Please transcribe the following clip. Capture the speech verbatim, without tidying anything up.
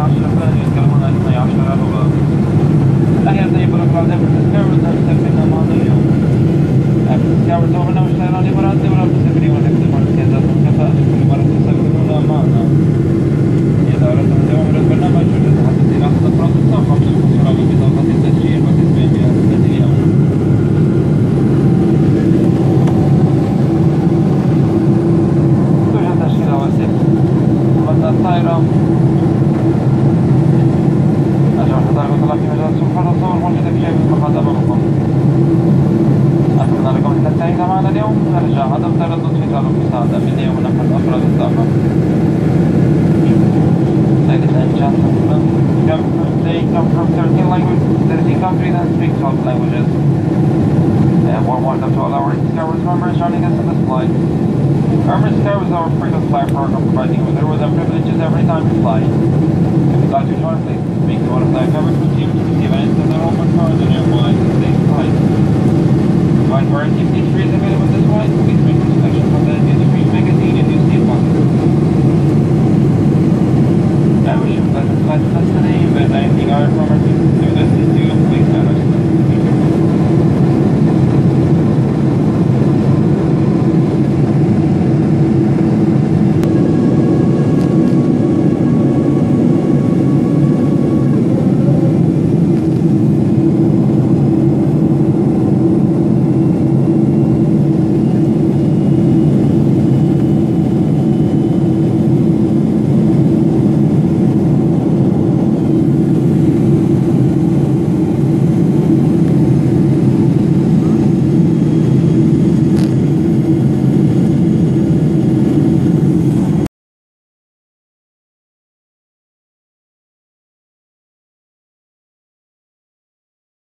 عشرة فلان يتكلمون اثني عشر لغة. أحيانا يقول لك بعد السكاورز هتسافرنا ماضية. السكاورز هو منهم اشتغلون مرات ولا تسافرين ولا تكتبون السياسات والكفاءة كل مرة تسافرون معنا. إذا أردتم دوام البرنامج وجد حتى دراسة أفراد الصف قبل الفراغ بطاقة التسجيل وتسمية بها اليوم. توجد تشكيلة واسعة. مبنى الطائرة أجمع تدرج الله في مجال سبحان الصور موجودة في جيب المقعد أمامكم. أتمنى لكم أن تنتهينا معنا اليوم. نرجع عدم تردد في طلب مساعدة مني ومن أحد أفراد الطاقم. Ladies and gentlemen, they come from thirteen languages, thirteen countries and speak twelve languages. And warm welcome to all our Skywards members joining us on this flight. Our Skywards are a frequent flyer program providing you with rewards and privileges every time you fly. If you'd like to join, please speak to one of the Skywards team to receive an instant enrollment card on your flight and safe flight. Flight warranty feature is available this flight. Please make your selection from the